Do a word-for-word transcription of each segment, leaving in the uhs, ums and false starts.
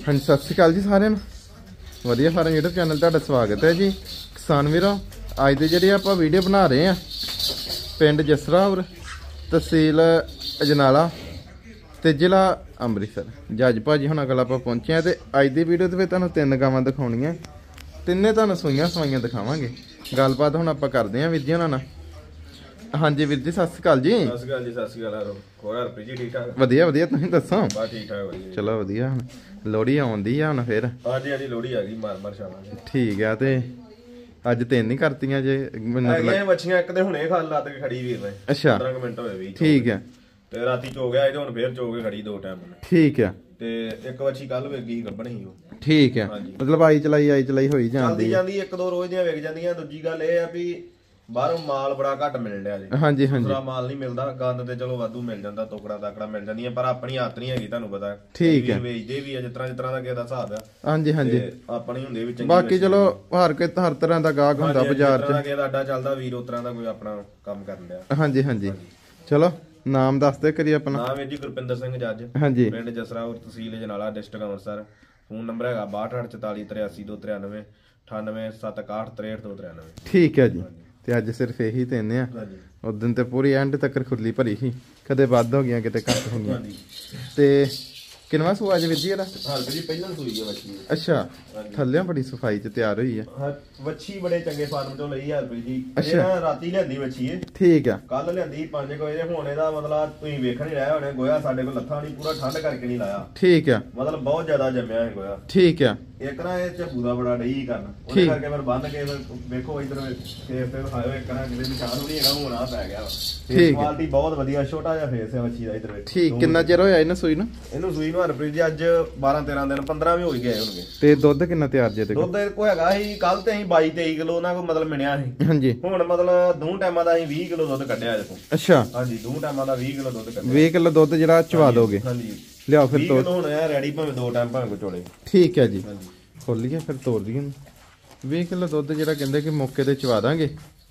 हाँ जी सत श्री अकाल जी सारे वधिया फार्म यूट्यूब चैनल तुहाडा स्वागत है जी। किसान वीरो अज दे जिहड़ी आपां वीडियो बना रहे हैं पिंड जसरापुर तहसील अजनाला ते जिला अमृतसर जज भाजी हुणां कोल आपां पहुंचे हैं। ते अज दी वीडियो दे विच तुहानूं तीन गावां दिखाउणियां, तिन्ने तुहानूं सूईआं सवाईआं दिखावांगे। गलबात हुण आपां करदे हां वीर जी हुणां नाल। हाँ जी वीर जी सत श्री अकाल जी। सत श्री अकाल जी। सत श्री अकाल। होर हरप्रीत जी ठीक ठाक? वधिया वधिया तुसीं दस्सो। बस ठीक ठाक वधिया। चलो वधिया। हुण लोहड़ी आउंदी आ हुण फिर। हां जी हां जी लोहड़ी आ गई मार मार शाबाश। ठीक है ते अज तीन नहीं करतियां जे मतलब ये बच्चियां एक ते हुणे खाल लात के खड़ी वीर ने। अच्छा पंद्रह मिनट होए वी। ठीक है ते राती चो गया ते हुण फिर चो के खड़ी दो टाइम ने। ठीक है ते एक बच्ची कल वेगी गब्बण ही ओ। ठीक है मतलब आई चलाई आई चलाई होई जांदी जांदी एक दो रोज दियां वेग जांदियां। दूजी गल ए आ भी बाहरों माल बड़ा घट मिल रहा जी। हाँ जी हाँ जी माल नहीं मिलता गंद ते चलो वाधू मिल जाता टुकड़ा ताकड़ा मिल जांदी पर अपनी आदत नहीं हैगी तुहानू पता। ठीक है वेचदे भी जिस तरह जिस तरह दा किसी दा हिसाब है। हाँ जी हाँ जी अपनी हुंदे भी चंगी। बाकी चलो हर के हर तरह दा गाहक हुंदा बाजार च। किसी दा अड्डा चलदा वीर उस तरह दा कोई अपना काम करन दिया। हाँ जी हाँ जी चलो नाम दस दे करिए अपना। नाम है जी गुरपिंदर सिंह जज। हाँ जी पिंड जसरापुर तहसील जनाला डिस्ट्रिक्ट अमृतसर। फोन नंबर है बाहठ अठ चौताली तिरासी दो तिरानवे अठानवे सत्त इकाहठ तिरसठ दो तिरानवे। ठीक है जी। ते अज सिर्फ यही तीन आ। उस दिन ते पूरी एंड तक खुली भरी ही, कदे वध हो गया किते घट हो गया। ते किनवा सूआ जी वीर जी एदा? हां जी पहला सूई है बच्ची। अच्छा थल्ले बड़ी सफाई च तैयार हुई है। हां बच्ची बड़े चंगे फार्म चों लई हरप्रीत जी। अच्छा राती लियांदी बच्ची है। ठीक है कल लियांदी पांच बजे हुण एदा मतलब तुसीं वेखण ही रहे होणे गोया साडे कोल लत्था नहीं पूरा ठंड करके नहीं लाया। ठीक है मतलब बहुत ज्यादा जम्मिया है गोया। ठीक है एक ना ये झब्बू दा बड़ा डई करना ओदे करके फिर बंद के देखो इधर फेस ते खायो एक ना किते निशान नहीं हैगा हुण आ पै गया। ठीक क्वालिटी बहुत बढ़िया छोटा जिहा फेस है बच्ची दा इधर। ठीक कितना चिर होया इने सूई ना? इनु सूई नु हरप्रीत जी अज बारह तेरह दिन पंद्रह भी हो गए होणगे। ते दुध कितना तैयार जे? ते दुध को हैगा ही कल ते अहीं बाईस तेईस किलो ना को मतलब मिलिया ਸੀ। हां जी हुण मतलब दो टाइमां ਦਾ ਅਸੀਂ बीस किलो दुध ਕੱਢਿਆ ਜਦੋਂ। अच्छा हां जी दो टाइमां ਦਾ बीस किलो दुध ਕੱਢਿਆ। बीस किलो दुध ਜਿਹੜਾ ਚਵਾ ਦੋਗੇ? हां जी ਲਿਆਓ ਫਿਰ ਤੋੜ। ਹੁਣ ਇਹ ਰੈਡੀ ਭਾਵੇਂ ਦੋ ਟਾਈਮ ਭਾਵੇਂ ਕੋ ਚੋਲੇ। ਠੀਕ ਹੈ ਜੀ ਖੋਲੀਏ ਫਿਰ ਤੋੜ ਦਈਏ। बीस किलो ਦੁੱਧ ਜਿਹੜਾ ਕਹਿੰਦੇ ਕਿ ਮੌਕੇ ਤੇ ਚਵਾ ਦਾਂਗੇ।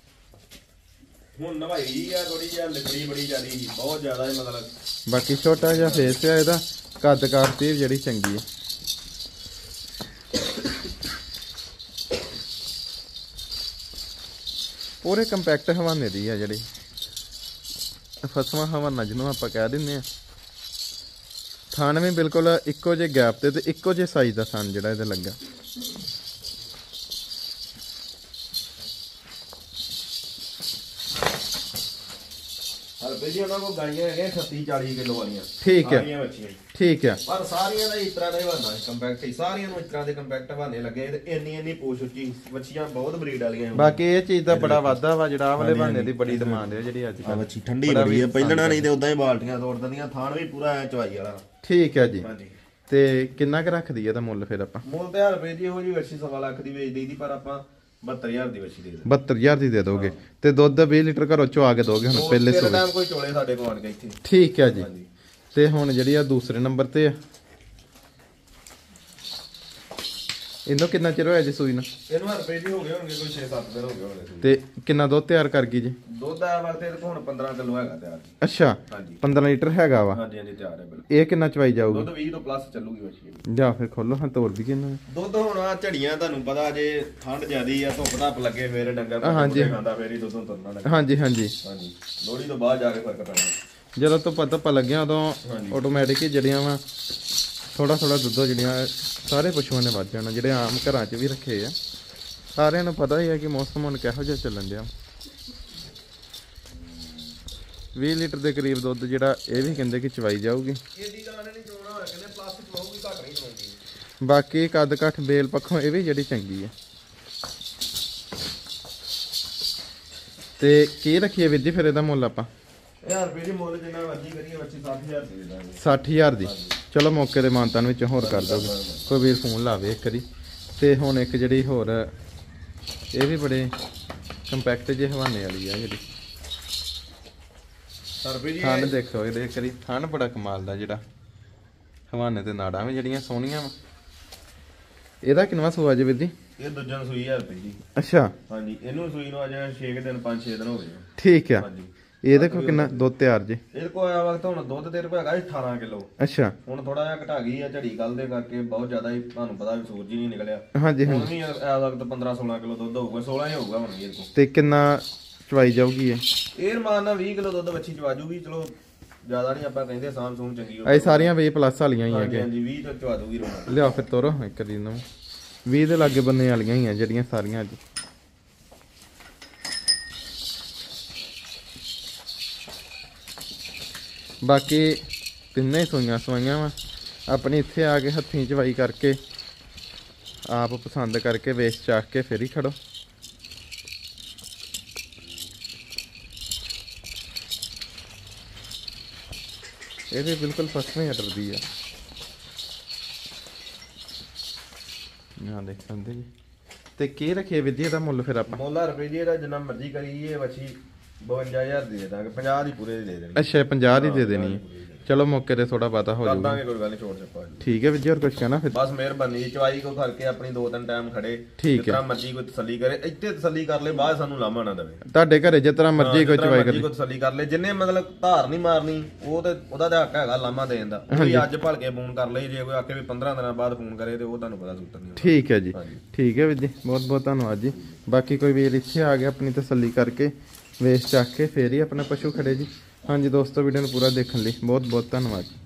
ਹੁਣ ਨਵਾਈ ਆ ਥੋੜੀ ਜਿਹੀ ਲਿਬੜੀ ਬੜੀ ਜ਼ਿਆਦੀ ਬਹੁਤ ਜ਼ਿਆਦਾ ਮਤਲਬ। ਬਾਕੀ ਛੋਟਾ ਜਿਹਾ ਫੇਸ ਹੈ ਇਹਦਾ, ਕੱਦ ਕਾਰਤੀ ਜਿਹੜੀ ਚੰਗੀ ਹੈ। पूरे कंपैक्ट हवाने दी है जी फसवा हवाना जिन्होंने आप कह दें। थान भी बिल्कुल इको जे गैप ते इको जे साइज का सन जो लगा। ठीक है ठीक है पर सारियां दा इस तरह दा ही बनना कंपैक्ट ही सारियां नु इस तरह दे कंपैक्ट बने लगे ते इन्नी इन्नी पूछ उच्ची बच्चियां बहुत ब्रीड वालियां। बाकी ये चीज दा बड़ा वादा वा जेड़ा आ वाले बहाने दी बड़ी डिमांड है जेड़ी आज कल बच्ची ठंडी बड़ी है पहलना नहीं ते उदां ही बाल्टियां तोड़ दिंदियां थान भी पूरा ऐ चवाई वाला। ठीक है जी हां जी ते किन्ना क रख दी एदा मुੱਲ फिर ਆਪਾਂ? ਮੁੱਲ ਤੇ ਰੁਪਏ ਜੀ ਇਹੋ ਜੀ ਬच्ची सवा ਲੱਖ ਦੀ ਵੇਚ ਦੇਈਦੀ ਪਰ ਆਪਾਂ बहत्तर हज़ार ਦੀ ਬੱਚੀ ਦੇ ਦੇ। बहत्तर हज़ार ਦੀ ਦੇ ਦੋਗੇ ਤੇ ਦੁੱਧ बीस ਲੀਟਰ ਘਰੋਂ ਚਵਾ ਕੇ ਦੋਗੇ ਹੁਣ ਪਹਿਲੇ ਸੋ ਟਾਈਮ ਕੋਈ ਚੋਲੇ ਸਾਡੇ ਕੋਲ ਆਣ ਕੇ ਇੱਥੇ। ਠੀਕ ਹੈ ਜੀ ਤੇ ਹੁਣ ਜਿਹੜੀ ਆ ਦੂਸਰੇ ਨੰਬਰ ਤੇ ਆ ਇਹਨੂੰ ਕਿੰਨਾ ਚਿਰ ਹੋਇਆ ਜੀ ਸੂਈ ਨੂੰ? ਇਹਨੂੰ ਹਰਪੇ ਜੀ ਹੋ ਗਏ ਹੋਣਗੇ ਕੋਈ छह सत्त ਦਿਨ ਹੋ ਗਏ ਹੋਣਗੇ। ਤੇ ਕਿੰਨਾ ਦੁੱਧ ਤਿਆਰ ਕਰ ਗਈ ਜੀ? ਦੁੱਧ ਆ ਵਰਤੇ ਤੇ ਹੁਣ पंद्रह ਕਿਲੋ ਹੈਗਾ ਤਿਆਰ। ਅੱਛਾ ਹਾਂਜੀ पंद्रह ਲੀਟਰ ਹੈਗਾ ਵਾ। ਹਾਂਜੀ ਹਾਂਜੀ ਤਿਆਰ ਹੈ ਬਿਲਕੁਲ। ਇਹ ਕਿੰਨਾ ਚਵਾਈ ਜਾਊਗੀ? ਦੁੱਧ ਵੀਹ ਤੋਂ ਪਲੱਸ ਚੱਲੂਗੀ ਬੱਚੀ। ਜਾ ਫਿਰ ਖੋਲੋ ਹਾਂ ਤੋੜ ਦਈਏ ਇਹਨਾਂ ਦੁੱਧ ਹੁਣ ਆ ਝੜੀਆਂ ਤੁਹਾਨੂੰ ਪਤਾ ਜੇ ਠੰਡ ਜ਼ਿਆਦੀ ਆ ਧੁੱਪ ਧੱਪ ਲੱਗੇ ਫੇਰ ਡੰਗਰ ਖਾਂਦਾ ਫੇਰ ਹੀ ਦੁੱਧੋਂ ਤੁਰਨਾ ਲੱਗੇ। ਹਾਂਜੀ ਹਾਂਜੀ ਹਾਂਜੀ ਲੋਹੜੀ ਤੋਂ ਬਾਅਦ ਜਾ ਕੇ ਫਰਕ ਪੈਣਾ। ਜਦੋਂ ਤੋਂ ਪਤਾ ਪਾ ਲੱਗਿਆ ਉਦੋਂ ਆਟੋਮੈਟਿਕ ਹੀ ਜੜੀਆਂ ਵਾ ਥੋੜਾ ਥੋੜਾ ਦੁੱਧੋ ਜਿਹੜੀਆਂ ਸਾਰੇ ਪਸ਼ੂਆਂ ਨੇ ਵੱਧ ਜਾਣਾ। ਜਿਹੜੇ ਆਮ ਘਰਾਂ 'ਚ ਵੀ ਰੱਖੇ ਆ ਸਾਰਿਆਂ ਨੂੰ ਪਤਾ ਹੀ ਹੈ ਕਿ ਮੌਸਮ ਹੁਣ ਕਿਹੋ ਜਿਹਾ ਚੱਲਣ ਡਿਆ। बीस ਲੀਟਰ ਦੇ ਕਰੀਬ ਦੁੱਧ ਜਿਹੜਾ ਇਹ ਵੀ ਕਹਿੰਦੇ ਕਿ ਚਵਾਈ ਜਾਊਗੀ। ਬਾਕੀ ਕੱਦ ਕੱਠ ਬੇਲ ਪੱਖੋਂ ਇਹ ਵੀ ਜਿਹੜੀ ਚੰਗੀ ਹੈ। ਤੇ ਕੀ ਰੱਖੀਏ ਵੀਰ ਜੀ ਫਿਰ ਇਹਦਾ ਮੁੱਲ ਆਪਾਂ? यार पेरी मोल जिन्ना मर्जी करिए बच्ची साठ हज़ार दे देंगे। साठ हज़ार दी चलो मौके दे मानतान विच होर कर दोगे कोई वीर फोन लावे एक करी। ते हुण एक जिहड़ी होर ये भी बड़े कंपैक्ट जे हवाने वाली है जिहड़ी थान देखो ये करी थान बड़ा कमाल दा जिहड़ा हवाने ते नाड़ां भी जिहड़ियां सोहणियां वा। ਇਹਦਾ ਕਿੰਨਾ ਸੂਆ ਜੀ ਵੀਰ ਜੀ? ਇਹ ਦੂਜਾ ਸੂਈ ਹਜ਼ਾਰ ਰੁਪਏ ਜੀ। ਅੱਛਾ ਹਾਂਜੀ ਇਹਨੂੰ ਸੂਈ ਨੂੰ ਅਜੇ छह दिन पाँच छह दिन हो गए। ठीक है ਇਹਦੇ ਕੋ ਕਿੰਨਾ ਦੁੱਧ ਤਿਆਰ ਜੇ? ਇਹਦੇ ਕੋ ਆ ਵਕਤ ਹੁਣ ਦੁੱਧ ਤੇਰੇ ਕੋ ਹੈਗਾ ਅਠਾਰਾਂ ਕਿਲੋ। ਅੱਛਾ ਹੁਣ ਥੋੜਾ ਜਿਹਾ ਘਟਾ ਗਈ ਆ ਝੜੀ ਕੱਲ ਦੇ ਕਰਕੇ, ਬਹੁਤ ਜ਼ਿਆਦਾ ਹੀ ਤੁਹਾਨੂੰ ਪਤਾ ਵੀ ਸੂਰਜ ਹੀ ਨਹੀਂ ਨਿਕਲਿਆ। ਹਾਂਜੀ ਹੁਣ ਹਾਂਜੀ ਵੀ ਆ ਵਕਤ ਪੰਦਰਾਂ ਸੋਲਾਂ ਕਿਲੋ ਦੁੱਧ ਹੋਊਗਾ, ਸੋਲਾਂ ਹੀ ਹੋਊਗਾ ਹੁਣ ਇਹਦੇ ਕੋ। ਤੇ ਕਿੰਨਾ ਚਵਾਈ ਜਾਊਗੀ ਇਹ? ਇਹ ਮਾਰਨਾ ਵੀਹ ਕਿਲੋ ਦੁੱਧ ਵੱਛੀ ਚਵਾ ਜੂਗੀ। ਚਲੋ ਜ਼ਿਆਦਾ ਨਹੀਂ ਆਪਾਂ ਕਹਿੰਦੇ, ਸਾਮ ਸੂਮ ਚੰਗੀ ਇਹ ਸਾਰੀਆਂ ਵੀਹ ਪਲੱਸ ਵਾਲੀਆਂ ਹੀ ਆ ਕਿ? ਹਾਂਜੀ ਵੀਹ ਤੋਂ ਚਵਾ ਦੂਗੀ ਰੋਣਾ। ਲਿਆ ਫਿਰ ਤੋਰੋ ਇੱਕ ਦੀ ਨੂੰ, ਵੀਹ ਦੇ ਲਾਗੇ ਬੰਨੇ ਵਾਲੀਆਂ ਹੀ ਆ ਜਿਹੜੀਆਂ ਸਾਰੀਆਂ ਅੱਜ। ਬਾਕੀ ਤਿੰਨੇ ਸੂਈਆਂ ਸਵਾਈਆਂ ਵਾ ਆਪਣੀ, ਇੱਥੇ ਆ ਕੇ ਹੱਥੀਂ ਚਵਾਈ ਕਰਕੇ ਆਪ ਪਸੰਦ ਕਰਕੇ ਵੇਚ ਚਾਕ ਕੇ ਫਿਰ ਹੀ ਖੜੋ। ਇਹ ਵੀ ਬਿਲਕੁਲ ਫਸਵੇਂ ਅਟਰ ਦੀ ਆ, ਨਾ ਦੇਖ ਸਕਦੇ ਜੀ। ਤੇ ਕੀ ਰੱਖੇ ਵਿਧੀ ਦਾ ਮੁੱਲ ਫਿਰ ਆਪਾਂ? ਮੁੱਲ ਰੁਪਏ ਜੀ ਇਹਦਾ ਜਿੰਨਾ ਮਰਜ਼ੀ ਕਰੀਏ ਵੱਛੀ ਬਵੰਜਾ ਹਜ਼ਾਰ ਦੀ ਦੇ ਦਾਂਗੇ, ਪੰਜਾਹ ਦੀ ਪੂਰੇ ਦੀ ਦੇ ਦੇਣੀ। ਅੱਛਾ ਪੰਜਾਹ ਦੀ ਦੇ ਦੇਣੀ ਹੈ। ਚਲੋ ਮੌਕੇ ਤੇ ਥੋੜਾ ਬਾਤਾ ਹੋ ਕਰ ਜਾਊਗਾ। ਦਾਂਗੇ, ਕੋਈ ਗੱਲ ਨਹੀਂ, ਛੋੜ ਛੱਪਾ ਜੀ। ਠੀਕ ਹੈ ਵੀਰ ਜੀ, ਹੋਰ ਕੁਝ ਕਹਿਣਾ ਫਿਰ? ਬਸ ਮਿਹਰਬਾਨੀ ਜੀ, ਚਵਾਈ ਕੋ ਕਰਕੇ ਆਪਣੀ ਦੋ ਤਿੰਨ ਟਾਈਮ ਖੜੇ, ਠੀਕ ਜਿਸ ਤਰ੍ਹਾਂ ਮਰਜ਼ੀ ਕੋਈ ਤਸੱਲੀ ਕਰੇ, ਇੱਥੇ ਤਸੱਲੀ ਕਰ ਲੈ, ਬਾਅਦ ਸਾਨੂੰ ਲਾਮਾ ਨਾ ਦੇਵੇ। ਤੁਹਾਡੇ ਘਰੇ ਜਿਸ ਤਰ੍ਹਾਂ ਮਰਜ਼ੀ ਕੋਈ ਚਵਾਈ ਕਰੇ, ਕੋਈ ਤਸੱਲੀ ਕਰ ਲੈ। ਜਿੰਨੇ ਮਤਲਬ ਧਾਰ ਨਹੀਂ ਮਾਰਨੀ, ਉਹ ਤੇ ਉਹਦਾ ਤਾਂ ਹੱਕ ਹੈਗਾ ਲਾਮਾ ਦੇਣ ਦਾ। ਕੋਈ ਅੱਜ ਭਲ ਕੇ ਫੋਨ ਕਰ ਲਈ, ਜੇ ਕੋਈ ਆਕੇ ਵੀ ਪੰਦਰਾਂ ਦਿਨਾਂ ਬਾਅਦ ਫੋਨ ਕਰੇ ਤੇ ਉਹ ਤੁਹਾਨੂੰ ਪਤਾ ਸੂਤਰ ਨਹੀਂ। ਠੀਕ ਹੈ ਜੀ, ਠੀਕ ਹੈ ਵੀਰ ਜੀ, ਬਹੁਤ ਬਹੁਤ ਧੰਨਵਾਦ ਜੀ। ਬਾਕੀ ਕੋਈ ਵੀਰ ਇੱਥੇ ਆ ਗਿਆ ਆਪਣੀ ਤਸੱਲੀ ਕਰਕੇ ਵੇਚ ਚੱਕ ਕੇ ਫੇਰ ਹੀ ਆਪਣਾ ਪਸ਼ੂ ਖੜੇ ਜੀ। ਹਾਂਜੀ ਦੋਸਤੋ, ਵੀਡੀਓ ਨੂੰ ਪੂਰਾ ਦੇਖਣ ਲਈ ਬਹੁਤ ਬਹੁਤ ਧੰਨਵਾਦ।